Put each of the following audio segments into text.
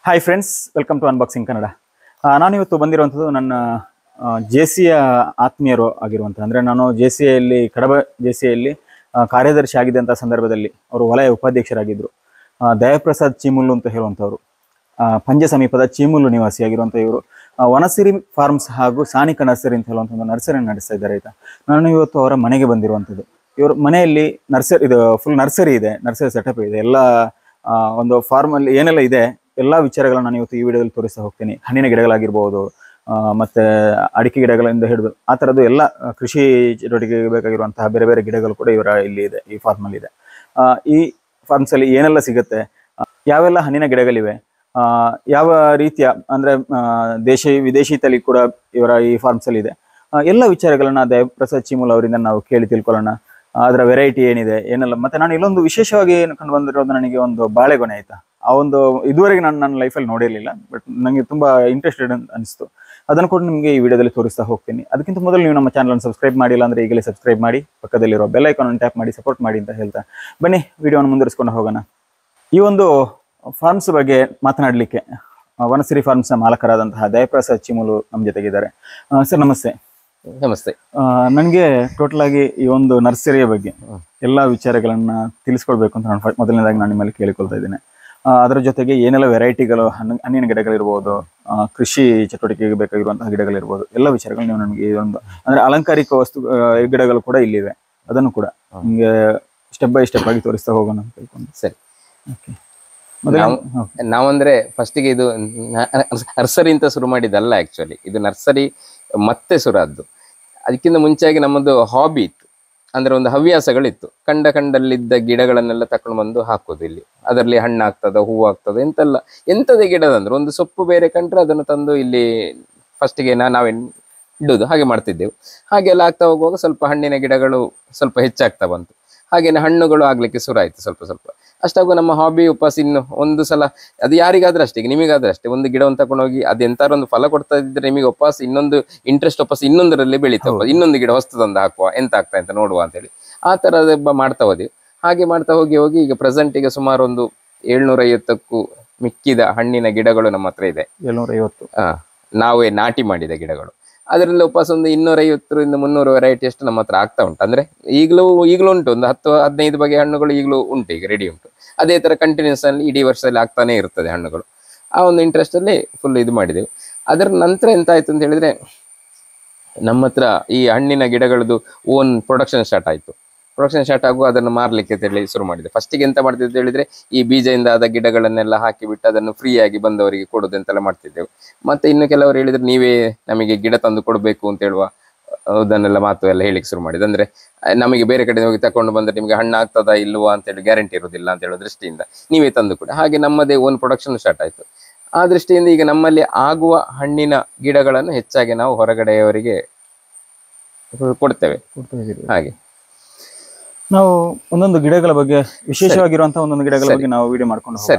Hi friends, welcome to unboxing Kannada. ನಾನು ಇವತ್ತು ಬಂದಿರುವಂಥದ್ದು ನನ್ನ ಜೆ.ಸಿ.ಯ ಆತ್ಮೀಯರು ಆಗಿರುವಂಥ, ಅಂದರೆ ನಾನು ಜೆ.ಸಿ.ಯಲ್ಲಿ ಕಡಬ ಜೆ.ಸಿ.ಯಲ್ಲಿ ಕಾರ್ಯದರ್ಶಿ ಆಗಿದ್ದಂಥ ಸಂದರ್ಭದಲ್ಲಿ ಅವರು ವಲಯ ಉಪಾಧ್ಯಕ್ಷರಾಗಿದ್ದರು. ದಯಾಪ್ರಸಾದ್ ಚೀಮುಲ್ಲು ಅಂತ ಹೇಳುವಂಥವ್ರು, ಪಂಜೆ ಸಮೀಪದ ಚೀಮುಲ್ಲು ನಿವಾಸಿಯಾಗಿರುವಂಥ ಇವರು ವನಸಿರಿ ಫಾರ್ಮ್ಸ್ ಹಾಗೂ ಸಾನಿಕ ನರ್ಸರಿ ಅಂತ ಹೇಳುವಂಥ ಒಂದು ನರ್ಸರಿ ನಡೆಸ್ತಾ ಇದ್ದಾರೆ. ಆಯಿತಾ, ನಾನು ಇವತ್ತು ಅವರ ಮನೆಗೆ ಬಂದಿರುವಂಥದ್ದು. ಇವರು ಮನೆಯಲ್ಲಿ ಇದು ಫುಲ್ ನರ್ಸರಿ ಇದೆ, ನರ್ಸರಿ ಸೆಟಪ್ ಇದೆ, ಎಲ್ಲ ಒಂದು ಫಾರ್ಮಲ್ಲಿ ಏನೆಲ್ಲ ಇದೆ ಎಲ್ಲ ವಿಚಾರಗಳನ್ನು ನಾನು ಇವತ್ತು ಈ ವಿಡಿಯೋದಲ್ಲಿ ತೋರಿಸ್ತಾ ಹೋಗ್ತೀನಿ. ಹಣ್ಣಿನ ಗಿಡಗಳಾಗಿರ್ಬೋದು, ಮತ್ತು ಅಡಿಕೆ ಗಿಡಗಳಿಂದ ಹಿಡಿದು ಆ ಥರದ್ದು ಎಲ್ಲ ಕೃಷಿ ಚಟುವಟಿಕೆಗೆ ಬೇಕಾಗಿರುವಂತಹ ಬೇರೆ ಬೇರೆ ಗಿಡಗಳು ಕೂಡ ಇವರ ಇಲ್ಲಿ ಇದೆ, ಈ ಫಾರ್ಮಲ್ಲಿ ಇದೆ. ಈ ಫಾರ್ಮ್ಸಲ್ಲಿ ಏನೆಲ್ಲ ಸಿಗುತ್ತೆ, ಯಾವೆಲ್ಲ ಹಣ್ಣಿನ ಗಿಡಗಳಿವೆ, ಯಾವ ರೀತಿಯ ಅಂದರೆ ವಿದೇಶಿ ತಳಿ ಕೂಡ ಇವರ ಈ ಫಾರ್ಮ್ಸಲ್ಲಿ ಇದೆ, ಎಲ್ಲ ವಿಚಾರಗಳನ್ನು ದಯಾಪ್ರಸಾದ್ ಚೀಮುಲ್ ಅವರಿಂದ ನಾವು ಕೇಳಿ ತಿಳ್ಕೊಳ್ಳೋಣ. ಅದರ ವೆರೈಟಿ ಏನಿದೆ ಏನೆಲ್ಲ. ಮತ್ತು ನಾನು ಇಲ್ಲೊಂದು ವಿಶೇಷವಾಗಿ ಕಂಡು ಬಂದಿರೋದು ನನಗೆ ಒಂದು ಬಾಳೆಗೊನೆ. ಆಯಿತಾ, ಆ ಒಂದು ಇದುವರೆಗೆ ನಾನು ನನ್ನ ಲೈಫಲ್ಲಿ ನೋಡಿರಲಿಲ್ಲ, ಬಟ್ ನನಗೆ ತುಂಬ ಇಂಟ್ರೆಸ್ಟೆಡ್ ಅನಿಸ್ತು. ಅದನ್ನು ಕೂಡ ನಿಮಗೆ ಈ ವಿಡಿಯೋದಲ್ಲಿ ತೋರಿಸ್ತಾ ಹೋಗ್ತೀನಿ. ಅದಕ್ಕಿಂತ ಮೊದಲು ನೀವು ನಮ್ಮ ಚಾನಲನ್ನು ಸಬ್ಸ್ಕ್ರೈಬ್ ಮಾಡಿಲ್ಲ ಅಂದರೆ ಈಗಲೇ ಸಬ್ಸ್ಕ್ರೈಬ್ ಮಾಡಿ, ಪಕ್ಕದಲ್ಲಿರೋ ಬೆಲ್ ಐಕಾನನ್ನು ಟ್ಯಾಪ್ ಮಾಡಿ ಸಪೋರ್ಟ್ ಮಾಡಿ ಅಂತ ಹೇಳ್ತಾ ಬನ್ನಿ ವಿಡಿಯೋವನ್ನು ಮುಂದುವರಿಸ್ಕೊಂಡು ಹೋಗೋಣ. ಈ ಒಂದು ಫಾರ್ಮ್ಸ್ ಬಗ್ಗೆ ಮಾತನಾಡಲಿಕ್ಕೆ ವನಸಿರಿ ಫಾರ್ಮ್ಸ್ನ ಮಾಲಕರಾದಂತಹ ದಯಾಪ್ರಸಾದ್ ಚೀಮುಲ್ಲು ನಮ್ಮ ಜೊತೆಗಿದ್ದಾರೆ. ಸರ್ ನಮಸ್ತೆ. ನಮಸ್ತೆ. ನನಗೆ ಟೋಟಲ್ ಆಗಿ ಈ ಒಂದು ನರ್ಸರಿಯ ಬಗ್ಗೆ ಎಲ್ಲ ವಿಚಾರಗಳನ್ನ ತಿಳಿಸ್ಕೊಡ್ಬೇಕು ಅಂತ ನಾನು ಮೊದಲನೇದಾಗಿ ನಾನು ನಿಮ್ಮಲ್ಲಿ ಕೇಳಿಕೊಳ್ತಾ ಇದ್ದೇನೆ. ಅದರ ಜೊತೆಗೆ ಏನೆಲ್ಲ ವೆರೈಟಿಗಳು, ಹಣ್ಣಿನ ಗಿಡಗಳಿರ್ಬೋದು, ಕೃಷಿ ಚಟುವಟಿಕೆಗೆ ಬೇಕಾಗಿರುವಂತಹ ಗಿಡಗಳಿರ್ಬೋದು, ಎಲ್ಲ ವಿಚಾರಗಳು ನೀವು ನನಗೆ ಒಂದು ಅಂದರೆ ಅಲಂಕಾರಿಕ ವಸ್ತು ಗಿಡಗಳು ಕೂಡ ಇಲ್ಲಿವೆ, ಅದನ್ನು ಕೂಡ ನಿಮಗೆ ಸ್ಟೆಪ್ ಬೈ ಸ್ಟೆಪ್ ಆಗಿ ತೋರಿಸ್ತಾ ಹೋಗೋಣ ಅಂತ ತಿಳ್ಕೊಂಡು. ಸರಿ, ನಾವಂದ್ರೆ ಫಸ್ಟಿಗೆ ಇದು ನರ್ಸರಿ ಅಂತ ಶುರು ಮಾಡಿದ್ದಲ್ಲ. ಆಕ್ಚುಲಿ ಇದು ನರ್ಸರಿ ಮತ್ತೆ ಶುರು ಆದ್ದು. ಅದಕ್ಕಿಂತ ಮುಂಚೆಯಾಗಿ ನಮ್ಮದು ಹಾಬಿ ಇತ್ತು, ಅಂದ್ರೆ ಒಂದು ಹವ್ಯಾಸಗಳಿತ್ತು. ಕಂಡಲ್ಲಿದ್ದ ಗಿಡಗಳನ್ನೆಲ್ಲ ತಕೊಂಡು ಬಂದು ಹಾಕೋದು ಇಲ್ಲಿ. ಅದರಲ್ಲಿ ಹಣ್ಣು ಆಗ್ತದ, ಹೂವು ಆಗ್ತದೆ, ಎಂಥದೇ ಗಿಡದಂದ್ರೆ ಒಂದು ಸೊಪ್ಪು ಬೇರೆ ಕಂಡ್ರೆ ಅದನ್ನು ತಂದು ಇಲ್ಲಿ ಫಸ್ಟಿಗೆ ನಾವೇ ಇಡುದು, ಹಾಗೆ ಮಾಡ್ತಿದ್ದೆವು. ಹಾಗೆಲ್ಲ ಆಗ್ತಾ ಹೋಗುವಾಗ ಸ್ವಲ್ಪ ಹಣ್ಣಿನ ಗಿಡಗಳು ಸ್ವಲ್ಪ ಹೆಚ್ಚಾಗ್ತಾ ಬಂತು. ಹಾಗೇನೆ ಹಣ್ಣುಗಳು ಆಗ್ಲಿಕ್ಕೆ ಶುರು ಆಯ್ತು ಸ್ವಲ್ಪ ಸ್ವಲ್ಪ. ಅಷ್ಟಾಗುವ ನಮ್ಮ ಹಾಬಿ ಉಪಾಸ ಇನ್ನು ಒಂದು ಸಲ ಅದು ಯಾರಿಗಾದ್ರೂ ಅಷ್ಟೇ, ಈಗ ನಿಮಗಾದ್ರೆ ಅಷ್ಟೇ, ಒಂದು ಗಿಡವನ್ನು ತಗೊಂಡೋಗಿ ಅದು ಎಂತಾರು ಒಂದು ಫಲ ಕೊಡ್ತಾ ಇದ್ರೆ ನಿಮಗೆ ಉಪಾಸ ಇನ್ನೊಂದು ಇಂಟ್ರೆಸ್ಟ್ ಉಪಾಸ ಇನ್ನೊಂದರಲ್ಲಿ ಬೆಳೀತಾ ಇನ್ನೊಂದು ಗಿಡ ಹೊಸ್ತದೊಂದು ಹಾಕುವ, ಎಂತ ಆಗ್ತಾ ಅಂತ ನೋಡುವ ಅಂತೇಳಿ ಆ ಥರದ ಮಾಡ್ತಾ ಹೋದ್ವಿ. ಹಾಗೆ ಮಾಡ್ತಾ ಹೋಗಿ ಈಗ ಪ್ರೆಸೆಂಟಿಗೆ ಸುಮಾರು ಒಂದು 750ಕ್ಕೂ ಮಿಕ್ಕಿದ ಹಣ್ಣಿನ ಗಿಡಗಳು ನಮ್ಮ ಹತ್ರ ಇದೆ. 750? ನಾವೇ ನಾಟಿ ಮಾಡಿದ ಗಿಡಗಳು. ಅದರಲ್ಲಿ ಉಪಾಸ ಒಂದು 250ರಿಂದ 300 ವೆರೈಟಿ ಅಷ್ಟು ನಮ್ಮ ಹತ್ರ ಆಗ್ತಾ ಉಂಟು. ಅಂದ್ರೆ ಈಗಲೂ ಉಂಟು, ಒಂದು 10-15 ಬಗೆಯ ಹಣ್ಣುಗಳು ಈಗಲೂ ಉಂಟು, ಈಗ ರೆಡಿ ಉಂಟು. ಅದೇ ತರ ಕಂಟಿನ್ಯೂಸ್ ಅಲ್ಲಿ ಇಡೀ ವರ್ಷದಲ್ಲಿ ಆಗ್ತಾನೆ ಇರ್ತದೆ ಹಣ್ಣುಗಳು. ಆ ಒಂದು ಇಂಟ್ರೆಸ್ಟ್ ಅಲ್ಲಿ ಫುಲ್ ಇದು ಮಾಡಿದೆವು. ಅದರ ನಂತರ ಎಂತ ಆಯ್ತು ಅಂತ ಹೇಳಿದ್ರೆ, ನಮ್ಮ ಹತ್ರ ಈ ಹಣ್ಣಿನ ಗಿಡಗಳದ್ದು ಓನ್ ಪ್ರೊಡಕ್ಷನ್ ಸ್ಟಾರ್ಟ್ ಆಯ್ತು. ಪ್ರೊಡಕ್ಷನ್ ಸ್ಟಾರ್ಟ್ ಆಗುವ ಅದನ್ನು ಮಾರ್ಲಿಕ್ಕೆ ಅಂತೇಳಿ ಶುರು ಮಾಡಿದೆ. ಫಸ್ಟಿಗೆ ಎಂತ ಮಾಡ್ತಿದ್ದೆ ಅಂತ ಹೇಳಿದ್ರೆ, ಈ ಬೀಜದಿಂದ ಆದ ಗಿಡಗಳನ್ನೆಲ್ಲ ಹಾಕಿಬಿಟ್ಟು ಅದನ್ನು ಫ್ರೀ ಆಗಿ ಬಂದವರಿಗೆ ಕೊಡೋದು ಅಂತೆಲ್ಲ ಮಾಡ್ತಿದ್ದೆವು. ಮತ್ತೆ ಇನ್ನು ಕೆಲವರು ಹೇಳಿದ್ರೆ, ನೀವೇ ನಮಗೆ ಗಿಡ ತಂದು ಕೊಡಬೇಕು ಅಂತ ಹೇಳುವ ಅದನ್ನೆಲ್ಲ ಮಾತು ಎಲ್ಲ ಹೇಳಿಕ್ಕೆ ಶುರು ಮಾಡಿದೆ. ಅಂದ್ರೆ ನಮಗೆ ಬೇರೆ ಕಡೆ ಹೋಗಿ ತಕೊಂಡು ಬಂದ್ರೆ ನಿಮಗೆ ಹಣ್ಣು ಆಗ್ತದಾ ಇಲ್ವಾ ಅಂತೇಳಿ ಗ್ಯಾರಂಟಿ ಇರೋದಿಲ್ಲ ಅಂತ ಹೇಳೋ ದೃಷ್ಟಿಯಿಂದ ನೀವೇ ತಂದು ಕೊಡಿ. ಹಾಗೆ ನಮ್ಮದೇ ಓನ್ ಪ್ರೊಡಕ್ಷನ್ ಸ್ಟಾರ್ಟ್ ಆಯ್ತು. ಆ ದೃಷ್ಟಿಯಿಂದ ಈಗ ನಮ್ಮಲ್ಲಿ ಆಗುವ ಹಣ್ಣಿನ ಗಿಡಗಳನ್ನು ಹೆಚ್ಚಾಗಿ ನಾವು ಹೊರಗಡೆಯವರಿಗೆ ಕೊಡ್ತೇವೆ. ಹಾಗೆ ನಾವು ಒಂದೊಂದು ಗಿಡಗಳ ಬಗ್ಗೆ, ವಿಶೇಷವಾಗಿರುವಂತಹ ಒಂದೊಂದು ಗಿಡಗಳ ಬಗ್ಗೆ ನಾವು ವಿಡಿಯೋ ಮಾಡ್ಕೊಂಡು ಸರಿ.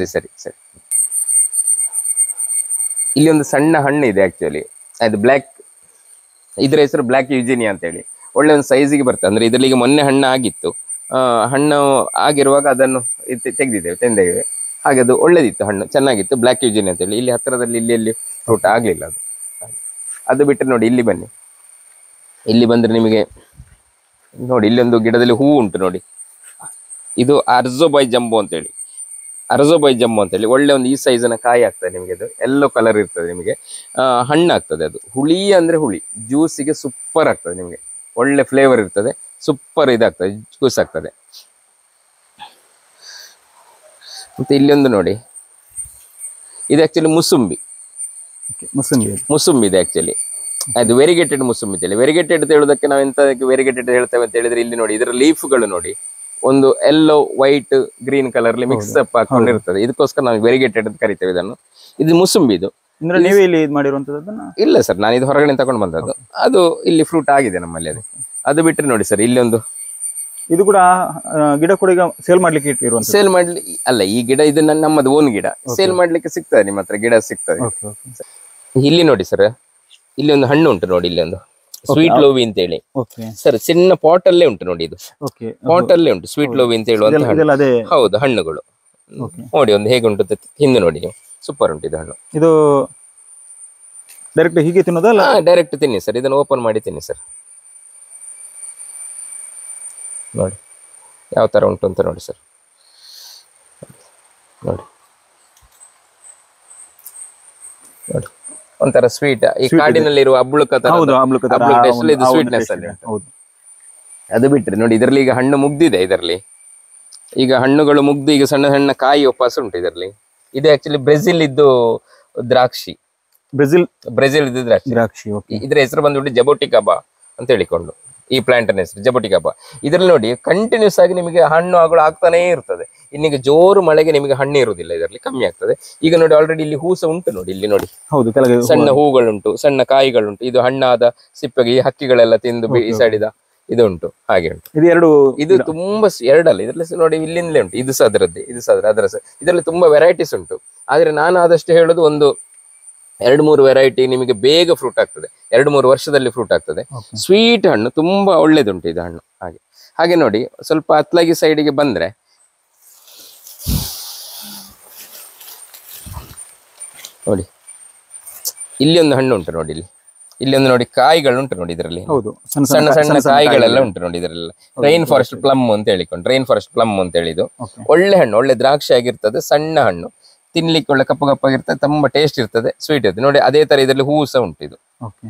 ಇಲ್ಲಿ ಒಂದು ಸಣ್ಣ ಹಣ್ಣು ಇದೆ ಆಕ್ಚುಲಿ, ಅದು ಬ್ಲ್ಯಾಕ್, ಇದರ ಹೆಸರು ಬ್ಲ್ಯಾಕ್ ಯುಜಿನಿಯಾ ಅಂತೇಳಿ. ಒಳ್ಳೆ ಒಂದು ಸೈಜಿಗೆ ಬರ್ತದೆ. ಅಂದ್ರೆ ಇದರಲ್ಲಿ ಈಗ ಮೊನ್ನೆ ಹಣ್ಣು ಆಗಿತ್ತು, ಹಣ್ಣು ಆಗಿರುವಾಗ ಅದನ್ನು ತೆಗೆದಿದ್ದೇವೆ. ಹಾಗೆ ಅದು ಒಳ್ಳೇದಿತ್ತು, ಹಣ್ಣು ಚೆನ್ನಾಗಿತ್ತು, ಬ್ಲ್ಯಾಕ್ ಯುಜಿನಿಯಾ ಅಂತೇಳಿ. ಇಲ್ಲಿ ಹತ್ತಿರದಲ್ಲಿ ಇಲ್ಲಿ ಫ್ರೂಟ್ ಆಗ್ಲಿಲ್ಲ ಅದು ಬಿಟ್ಟರೆ ನೋಡಿ, ಇಲ್ಲಿ ಬನ್ನಿ. ಇಲ್ಲಿ ಬಂದ್ರೆ ನಿಮಗೆ ನೋಡಿ, ಇಲ್ಲೊಂದು ಗಿಡದಲ್ಲಿ ಹೂ ಉಂಟು ನೋಡಿ. ಇದು ಅರ್ಜೋಬಾಯ್ ಜಂಬೋ ಅಂತೇಳಿ, ಒಳ್ಳೆ ಒಂದು ಈ ಸೈಜಿನ ಕಾಯಿ ಆಗ್ತದೆ ನಿಮಗೆ. ಅದು ಎಲ್ಲೋ ಕಲರ್ ಇರ್ತದೆ ನಿಮಗೆ, ಹಣ್ಣು ಆಗ್ತದೆ. ಅದು ಹುಳಿ ಅಂದ್ರೆ ಹುಳಿ, ಜ್ಯೂಸಿಗೆ ಸೂಪರ್ ಆಗ್ತದೆ ನಿಮಗೆ, ಒಳ್ಳೆ ಫ್ಲೇವರ್ ಇರ್ತದೆ, ಸೂಪರ್ ಇದಾಗ್ತದೆ, ಜ್ಯೂಸ್ ಆಗ್ತದೆ. ಮತ್ತೆ ಇಲ್ಲೊಂದು ನೋಡಿ, ಇದು ಆಕ್ಚುಲಿ ಮುಸುಂಬಿ ಇದೆ ಆಕ್ಚುಲಿ. ಅದು ವೆರಿಗೇಟೆಡ್ ಮುಸುಂಬಿ ಅಂತೇಳಿ. ವೆರಿಗೇಟೆಡ್ ಅಂತ ಹೇಳೋದಕ್ಕೆ ನಾವು ಎಂತ ವೆರಿಗೇಟೆಡ್ ಹೇಳ್ತೇವೆ ಅಂತ ಹೇಳಿದ್ರೆ, ಇಲ್ಲಿ ನೋಡಿ ಇದರ ಲೀಫ್ಗಳು ನೋಡಿ, ಒಂದು yellow white green colour mix up ಹಾಕೊಂಡಿರ್ತದೆ. ಇದಕ್ಕೋಸ್ಕರ ನಾವು ವೆರಿಗೇಟೆಡ್ ಅಂತ ಕರಿತೇವೆ ಇದನ್ನು. ಇದು ಮುಸುಂಬಿ. ಇದು ನೀವೇ ಇಲ್ಲಿ ಮಾಡಿರುವಂತದ್ದು? ಇಲ್ಲ ಸರ್, ನಾನು ಇದು ಹೊರಗಡೆ ತಗೊಂಡು ಬಂದದ್ದು. ಅದು ಇಲ್ಲಿ ಫ್ರೂಟ್ ಆಗಿದೆ ನಮ್ಮಲ್ಲಿ. ಅದು ಬಿಟ್ಟರೆ ನೋಡಿ ಸರ್, ಇಲ್ಲಿ ಒಂದು ಇದು ಕೂಡ ಗಿಡ ಕೂಡ ಈಗ ಸೇಲ್ ಮಾಡ್ಲಿಕ್ಕೆ ಇಟ್ಟಿರುವಂತ. ಸೇಲ್ ಮಾಡ್ಲಿಕ್ಕೆ ಅಲ್ಲ, ಈ ಗಿಡ ಇದು ನಮ್ಮದು ಓನ್ ಗಿಡ. ಸೇಲ್ ಮಾಡ್ಲಿಕ್ಕೆ ಸಿಗ್ತದೆ, ನಿಮ್ಮ ಹತ್ರ ಗಿಡ ಸಿಗ್ತದೆ. ಇಲ್ಲಿ ನೋಡಿ ಸರ್, ಇಲ್ಲಿ ಒಂದು ಹಣ್ಣು ಉಂಟು ನೋಡಿ, ಇಲ್ಲಿ ಒಂದು ಸ್ವೀಟ್ ಲೋವಿ ಅಂತ ಹೇಳಿ ಸರ್, ಚಿನ್ನ ಪಾಟ್ ಅಲ್ಲೇ ಉಂಟು ನೋಡಿ. ಇದು ಪಾಟ್ ಅಲ್ಲೇ ಉಂಟು, ಸ್ವೀಟ್ ಲೋವಿ ಅಂತ ಹೇಳುವಂತ. ಹೌದು, ಹಣ್ಣುಗಳು ನೋಡಿ ಒಂದು ಹೇಗೆ ಉಂಟು ಹಿಂದೆ ನೋಡಿ ನೀವು. ಸೂಪರ್ ಉಂಟು ಇದು ಹಣ್ಣು. ಇದು ಡೈರೆಕ್ಟ್ ಹೀಗೆ ತಿನ್ನೋದಾ ಅಲ್ಲ? ಡೈರೆಕ್ಟ್ ತಿನ್ನಿ ಸರ್, ಇದನ್ನು ಓಪನ್ ಮಾಡಿ ತಿನ್ನಿ ಸರ್. ನೋಡಿ ಯಾವ ತರ ಉಂಟು ಅಂತ ನೋಡಿ ಸರ್. ನೋಡಿ ನೋಡಿ ಒಂಥರ ಸ್ವೀಟ್, ಈ ಕಾಡಿನಲ್ಲಿರುವ ಅಬ್ಳುಕ ತರ. ಹೌದು, ಅಬ್ಳುಕ ತರ. ಇದು ಸ್ವೀಟ್ನೆಸ್ ಅಲ್ಲಿ ಉಂಟು. ಹೌದು. ಅದು ಬಿಟ್ರೆ ನೋಡಿ ಇದರಲ್ಲಿ ಈಗ ಹಣ್ಣು ಮುಗ್ದಿದೆ. ಇದರಲ್ಲಿ ಈಗ ಹಣ್ಣುಗಳು ಮುಗ್ದು ಈಗ ಸಣ್ಣ ಸಣ್ಣ ಕಾಯಿ ವಾಪಸ್ ಉಂಟು ಇದರಲ್ಲಿ. ಇದು ಆಕ್ಚುಲಿ ಬ್ರೆಜಿಲ್ ಇದ್ದು ದ್ರಾಕ್ಷಿ. ಬ್ರೆಜಿಲ್ ಇದ್ದು ದ್ರಾಕ್ಷಿ. ಇದ್ರ ಹೆಸರು ಬಂದ್ಬಿಟ್ಟು ಜಬೋಟಿಕಾಬಾ ಅಂತ ಹೇಳಿಕೊಂಡು, ಈ ಪ್ಲಾಂಟ್ ಅನ್ನ ಹೆಸರು ಜಬೋಟಿಕಾಬಾ. ಇದ್ರಲ್ಲಿ ನೋಡಿ ಕಂಟಿನ್ಯೂಸ್ ಆಗಿ ನಿಮಗೆ ಹಣ್ಣು ಹಗಳು ಆಗ್ತಾನೇ ಇರ್ತದೆ. ಇನ್ನೀಗ ಜೋರು ಮಳೆಗೆ ನಿಮಗೆ ಹಣ್ಣು ಇರುವುದಿಲ್ಲ, ಇದರಲ್ಲಿ ಕಮ್ಮಿ ಆಗ್ತದೆ. ಈಗ ನೋಡಿ ಆಲ್ರೆಡಿ ಇಲ್ಲಿ ಹೂಸ ಉಂಟು ನೋಡಿ, ಇಲ್ಲಿ ನೋಡಿ. ಹೌದು, ಸಣ್ಣ ಹೂಗಳುಂಟು, ಸಣ್ಣ ಕಾಯಿಗಳುಂಟು. ಇದು ಹಣ್ಣಾದ ಸಿಪ್ಪೆಗೆ ಈ ಹಕ್ಕಿಗಳೆಲ್ಲ ತಿಂದು ಈ ಸೈಡಿದ ಇದು ಉಂಟು, ಹಾಗೆ ಉಂಟು. ಇದು ತುಂಬಾ ಎರಡಲ್ಲ, ಇದ್ರಲ್ಲಿ ನೋಡಿ ಇಲ್ಲಿಂದಲೇ ಉಂಟು. ಇದು ಸಹ ಅದರದ್ದೇ, ಇದು ಸಹ ಅದರ ಸಹ. ಇದರಲ್ಲಿ ತುಂಬಾ ವೆರೈಟೀಸ್ ಉಂಟು. ಆದ್ರೆ ನಾನು ಆದಷ್ಟು ಹೇಳೋದು ಒಂದು 2-3 ವೆರೈಟಿ ನಿಮಗೆ ಬೇಗ ಫ್ರೂಟ್ ಆಗ್ತದೆ, 2-3 ವರ್ಷದಲ್ಲಿ ಫ್ರೂಟ್ ಆಗ್ತದೆ. ಸ್ವೀಟ್ ಹಣ್ಣು ತುಂಬಾ ಒಳ್ಳೇದುಂಟು ಇದು ಹಣ್ಣು. ಹಾಗೆ ಹಾಗೆ ನೋಡಿ ಸ್ವಲ್ಪ ಅತ್ಲಾಗಿ ಸೈಡಿಗೆ ಬಂದ್ರೆ ನೋಡಿ ಇಲ್ಲಿ ಒಂದು ಹಣ್ಣು ಉಂಟು ನೋಡಿ. ಇಲ್ಲಿ ಒಂದು ನೋಡಿ ಕಾಯಿಗಳು ಉಂಟು ನೋಡಿ ಇದರಲ್ಲಿ. ಸಣ್ಣ ಸಣ್ಣ ಕಾಯಿಗಳೆಲ್ಲ ಉಂಟು ನೋಡಿ ಇದರಲ್ಲಿ. ರೈನ್ ಫಾರೆಸ್ಟ್ ಪ್ಲಮ್ ಅಂತ ಹೇಳಿಕೊಂಡು, ರೈನ್ ಫಾರೆಸ್ಟ್ ಪ್ಲಮ್ ಅಂತ ಹೇಳಿದ್ದು ಒಳ್ಳೆ ಹಣ್ಣು, ಒಳ್ಳೆ ದ್ರಾಕ್ಷಿ ಆಗಿರ್ತದೆ. ಸಣ್ಣ ಹಣ್ಣು, ತಿನ್ಲಿಕ್ಕೆ ಒಳ್ಳೆ ಕಪ್ಪು ಕಪ್ಪಾಗಿರ್ತದೆ, ತುಂಬಾ ಟೇಸ್ಟ್ ಇರ್ತದೆ, ಸ್ವೀಟ್ ಇರ್ತದೆ ನೋಡಿ. ಅದೇ ತರ ಇದರಲ್ಲಿ ಹೂ ಸಹ ಉಂಟು. ಇದು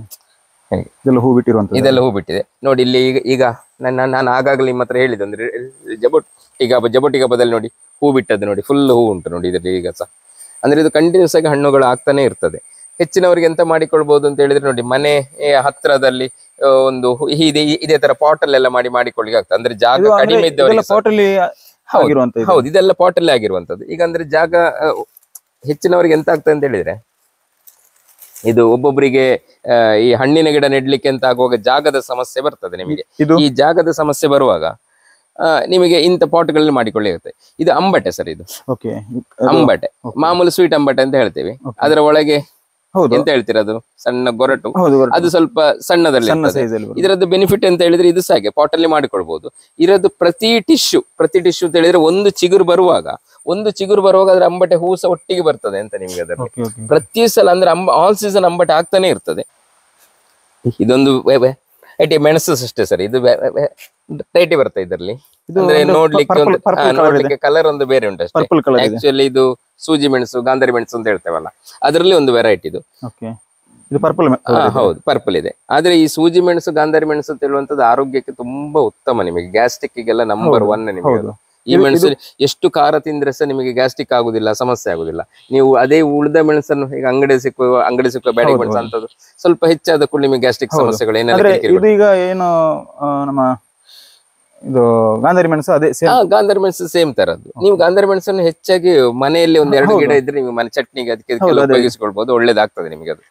ಇದೆಲ್ಲ ಹೂ ಬಿಟ್ಟಿದೆ ನೋಡಿ. ಇಲ್ಲಿ ಈಗ ನಾನು ಆಗಾಗಲೇ ನಿಮ್ಮ ಹತ್ರ ಹೇಳಿದ್ದು ಅಂದ್ರೆ ಜಬೋಟಿಗಾಬದಲ್ಲಿ ನೋಡಿ ಹೂ ಬಿಟ್ಟದ್ದು ನೋಡಿ, ಫುಲ್ ಹೂ ಉಂಟು ನೋಡಿ ಇದರಲ್ಲಿ ಈಗ ಸಹ. ಅಂದ್ರೆ ಇದು ಕಂಟಿನ್ಯೂಸ್ ಆಗಿ ಹಣ್ಣುಗಳು ಆಗ್ತಾನೆ ಇರ್ತದೆ. ಹೆಚ್ಚಿನವರಿಗೆ ಎಂತ ಮಾಡಿಕೊಳ್ಬಹುದು ಅಂತ ಹೇಳಿದ್ರೆ ನೋಡಿ, ಮನೆ ಹತ್ರದಲ್ಲಿ ಒಂದು ಇದೇ ತರ ಪಾಟ್ ಅಲ್ಲೆಲ್ಲ ಮಾಡಿಕೊಳ್ಳಿಕ್ಕೆ ಆಗ್ತದೆ. ಅಂದ್ರೆ ಜಾಗ ಕಡಿಮೆ ಇದ್ದವರಿಗೆ. ಹೌದು, ಇದೆಲ್ಲ ಪಾಟ್ ಅಲ್ಲೇ ಆಗಿರುವಂತದ್ದು. ಈಗ ಅಂದ್ರೆ ಜಾಗ ಹೆಚ್ಚಿನವರಿಗೆ ಎಂತ ಆಗ್ತದೆ ಅಂತ ಹೇಳಿದ್ರೆ, ಇದು ಒಬ್ಬೊಬ್ಬರಿಗೆ ಈ ಹಣ್ಣಿನ ಗಿಡ ನೆಡ್ಲಿಕ್ಕೆ ಅಂತ ಆಗುವಾಗ ಜಾಗದ ಸಮಸ್ಯೆ ಬರ್ತದೆ ನಿಮಗೆ. ಈ ಜಾಗದ ಸಮಸ್ಯೆ ಬರುವಾಗ ನಿಮಗೆ ಇಂಥ ಪಾಟ್ಗಳಲ್ಲಿ ಮಾಡಿಕೊಳ್ಳಿರುತ್ತೆ. ಇದು ಅಂಬಟೆ ಸರ್, ಇದು ಅಂಬಟೆ, ಮಾಮೂಲು ಸ್ವೀಟ್ ಅಂಬಟೆ ಅಂತ ಹೇಳ್ತೇವೆ. ಅದರ ಒಳಗೆ ಎಂತ ಹೇಳ್ತೀರ, ಅದು ಸಣ್ಣ ಗೊರಟು, ಅದು ಸ್ವಲ್ಪ ಸಣ್ಣದಲ್ಲಿ. ಇದರದ್ದು ಬೆನಿಫಿಟ್ ಅಂತ ಹೇಳಿದ್ರೆ ಇದು ಸಾಗೆ ಪಾಟ್ ಅಲ್ಲಿ ಮಾಡಿಕೊಳ್ಬಹುದು. ಇದರದ್ದು ಪ್ರತಿ ಟಿಶ್ಯೂ ಅಂತ ಹೇಳಿದ್ರೆ ಒಂದು ಚಿಗುರು ಬರುವಾಗ ಅದ್ರ ಅಂಬಟೆ ಹೂಸ ಒಟ್ಟಿಗೆ ಬರ್ತದೆ ಅಂತ ನಿಮ್ಗೆ. ಅದರಲ್ಲಿ ಪ್ರತಿ ಸಲ ಅಂದ್ರೆ ಆಲ್ ಸೀಸನ್ ಅಂಬಟೆ ಆಗ್ತಾನೆ ಇರ್ತದೆ. ಇದೊಂದು ಮೆಣಸು ಅಷ್ಟೇ ಸರ್, ಇದು ಟೈಟಿ ಬರ್ತದೆ ಇದರಲ್ಲಿ. ಅಂದ್ರೆ ನೋಡ್ಲಿಕ್ಕೆ ಕಲರ್ ಒಂದು ಬೇರೆ ಉಂಟು ಅಷ್ಟೇ. ಆಕ್ಚುಲಿ ಇದು ಸೂಜಿ ಮೆಣಸು, ಗಾಂಧಾರಿ ಮೆಣಸು ಅಂತ ಹೇಳ್ತೇವಲ್ಲ, ಅದರಲ್ಲಿ ಒಂದು ವೆರೈಟಿ ಇದು. ಹೌದು, ಪರ್ಪಲ್ ಇದೆ. ಆದ್ರೆ ಈ ಸೂಜಿ ಮೆಣಸು, ಗಾಂಧಾರಿ ಮೆಣಸು ಅಂತ ಹೇಳುವಂತದ್ದು ಆರೋಗ್ಯಕ್ಕೆ ತುಂಬಾ ಉತ್ತಮ. ನಿಮಗೆ ಗ್ಯಾಸ್ಟ್ರಿಕ್ಗೆಲ್ಲ ನಂಬರ್ 1 ನಿಮಗೆ. ಈ ಮೆಣಸು ಎಷ್ಟು ಖಾರ ತಿಂದ್ರೆ ಸಹ ನಿಮಗೆ ಗ್ಯಾಸ್ಟ್ರಿಕ್ ಆಗುದಿಲ್ಲ, ಸಮಸ್ಯೆ ಆಗುದಿಲ್ಲ. ನೀವು ಅದೇ ಉಳಿದ ಮೆಣಸನ್ನು ಈಗ ಅಂಗಡಿ ಸಿಕ್ಕುವ ಬ್ಯಾಡಿಗೆ ಮೆಣಸು ಅಂತದ್ದು ಸ್ವಲ್ಪ ಹೆಚ್ಚಾದ ಕೂಡ ನಿಮಗೆ ಗ್ಯಾಸ್ಟ್ರಿಕ್ ಸಮಸ್ಯೆಗಳು ಏನಾದ್ರು. ಈಗ ಏನು ನಮ್ಮ ಇದು ಗಾಂಧಾರಿ ಮೆಣಸು, ಅದೇ ಗಾಂಧಾರಿ ಮೆಣಸು ಸೇಮ್ ತರದ್ದು. ನೀವು ಗಾಂಧಾರಿ ಮೆಣಸನ್ನು ಹೆಚ್ಚಾಗಿ ಮನೆಯಲ್ಲಿ 1-2 ಗಿಡ ಇದ್ರೆ ನೀವು ಮನೆ ಚಟ್ನಿಗೆ ಅದಕ್ಕೆ ಉಪಯೋಗಿಸಿಕೊಳ್ಬಹುದು, ಒಳ್ಳೇದಾಗ್ತದೆ ನಿಮಗೆ ಅದು.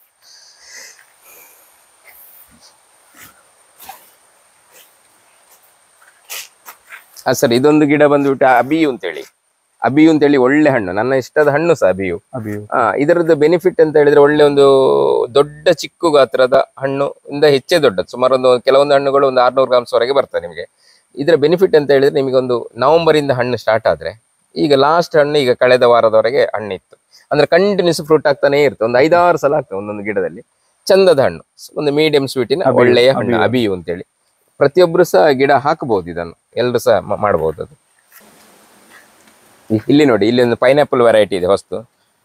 ಸರ್ ಇದೊಂದು ಗಿಡ ಬಂದ್ಬಿಟ್ಟು ಅಬಿಯು ಅಂತೇಳಿ ಒಳ್ಳೆ ಹಣ್ಣು, ನನ್ನ ಇಷ್ಟದ ಹಣ್ಣು ಸಹ ಅಬಿಯು. ಇದರದ್ದು ಬೆನಿಫಿಟ್ ಅಂತ ಹೇಳಿದ್ರೆ ಒಳ್ಳೆ ಒಂದು ದೊಡ್ಡ ಚಿಕ್ಕು ಗಾತ್ರದ ಹಣ್ಣು ಇಂದ ಹೆಚ್ಚೇ ದೊಡ್ಡದು. ಸುಮಾರು ಕೆಲವೊಂದು ಹಣ್ಣುಗಳು ಒಂದು 600 ಗ್ರಾಮ್ಸ್ ವರೆಗೆ ಬರ್ತದೆ ನಿಮಗೆ. ಇದರ ಬೆನಿಫಿಟ್ ಅಂತ ಹೇಳಿದ್ರೆ ನಿಮಗೆ ಒಂದು ನವೆಂಬರ್ ಇಂದ ಹಣ್ಣು ಸ್ಟಾರ್ಟ್ ಆದ್ರೆ, ಈಗ ಲಾಸ್ಟ್ ಹಣ್ಣು ಈಗ ಕಳೆದ ವಾರದವರೆಗೆ ಹಣ್ಣಿತ್ತು ಅಂದ್ರೆ ಕಂಟಿನ್ಯೂಸ್ ಫ್ರೂಟ್ ಆಗ್ತಾನೆ ಇರುತ್ತೆ. ಒಂದು 5-6 ಸಲ ಆಗ್ತದೆ ಒಂದೊಂದು ಗಿಡದಲ್ಲಿ. ಚಂದದ ಹಣ್ಣು, ಒಂದು ಮೀಡಿಯಂ ಸ್ವೀಟಿನ ಒಳ್ಳೆಯ ಹಣ್ಣು ಅಬಿಯು ಅಂತೇಳಿ. ಪ್ರತಿಯೊಬ್ರು ಸಹ ಗಿಡ ಹಾಕಬಹುದು, ಇದನ್ನು ಎಲ್ರು ಸಹ ಮಾಡಬಹುದು. ಅದು ಇಲ್ಲಿ ನೋಡಿ, ಇಲ್ಲಿ ಒಂದು ಪೈನಾಪಲ್ ವೆರೈಟಿ ಇದೆ ಹೊಸ್ತು.